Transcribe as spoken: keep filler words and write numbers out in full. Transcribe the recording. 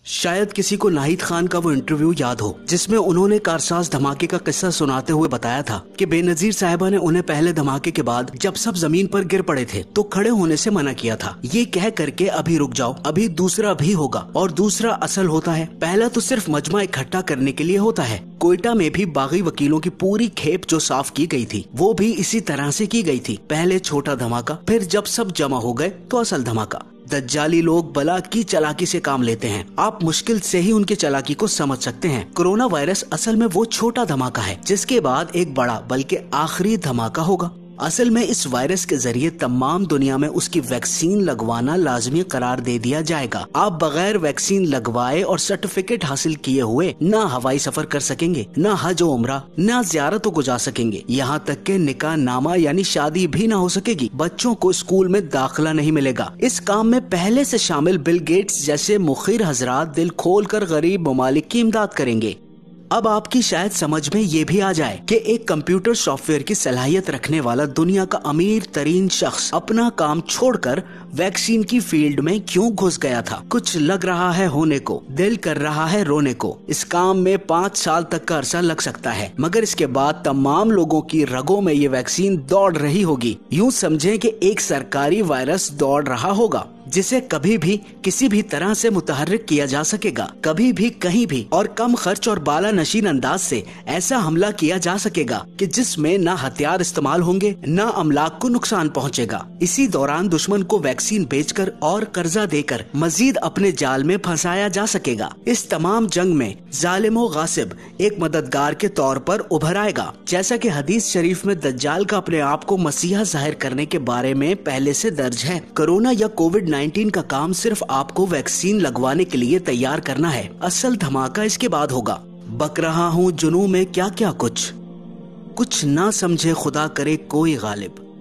शायद किसी को नाहिद खान का वो इंटरव्यू याद हो जिसमें उन्होंने कारसाज धमाके का किस्सा सुनाते हुए बताया था कि बेनजीर साहिबा ने उन्हें पहले धमाके के बाद जब सब जमीन पर गिर पड़े थे तो खड़े होने से मना किया था, ये कह करके अभी रुक जाओ, अभी दूसरा भी होगा। और दूसरा असल होता है, पहला तो सिर्फ मजमा इकट्ठा करने के लिए होता है। कोयटा में भी बागी वकीलों की पूरी खेप जो साफ की गई थी वो भी इसी तरह से की गई थी। पहले छोटा धमाका, फिर जब सब जमा हो गए तो असल धमाका। दज्जाली लोग बला की चालाकी से काम लेते हैं, आप मुश्किल से ही उनकी चालाकी को समझ सकते हैं। कोरोना वायरस असल में वो छोटा धमाका है जिसके बाद एक बड़ा बल्कि आखिरी धमाका होगा। असल में इस वायरस के जरिए तमाम दुनिया में उसकी वैक्सीन लगवाना लाजमी करार दे दिया जाएगा। आप बगैर वैक्सीन लगवाए और सर्टिफिकेट हासिल किए हुए ना हवाई सफर कर सकेंगे, ना हज और उम्रा, ना ज़ियारतों को जा सकेंगे, यहाँ तक के निकाह नामा यानी शादी भी ना हो सकेगी। बच्चों को स्कूल में दाखिला नहीं मिलेगा। इस काम में पहले से शामिल बिल गेट्स जैसे मुखिर हजरात दिल खोल कर गरीब ममालिक की इमदाद करेंगे। अब आपकी शायद समझ में ये भी आ जाए कि एक कंप्यूटर सॉफ्टवेयर की सलाहियत रखने वाला दुनिया का अमीर तरीन शख्स अपना काम छोड़कर वैक्सीन की फील्ड में क्यों घुस गया था। कुछ लग रहा है होने को, दिल कर रहा है रोने को। इस काम में पाँच साल तक का अरसा लग सकता है, मगर इसके बाद तमाम लोगों की रगों में ये वैक्सीन दौड़ रही होगी। यूं समझें कि एक सरकारी वायरस दौड़ रहा होगा जिसे कभी भी किसी भी तरह से मुतहर्रिक किया जा सकेगा, कभी भी कहीं भी, और कम खर्च और बाला नशीन अंदाज से ऐसा हमला किया जा सकेगा कि जिसमें ना हथियार इस्तेमाल होंगे, ना अमलाक को नुकसान पहुंचेगा। इसी दौरान दुश्मन को वैक्सीन बेचकर और कर्जा देकर मजीद अपने जाल में फंसाया जा सकेगा। इस तमाम जंग में जालिम व गासिब एक मददगार के तौर पर उभर आएगा। जैसा कि हदीस शरीफ में दज्जाल का अपने आप को मसीहा जाहिर करने के बारे में पहले से दर्ज है। कोरोना या कोविड नाइनटीन का काम सिर्फ आपको वैक्सीन लगवाने के लिए तैयार करना है। असल धमाका इसके बाद होगा। बक रहा हूँ जुनू में क्या क्या कुछ कुछ ना समझे खुदा करे कोई गालिब।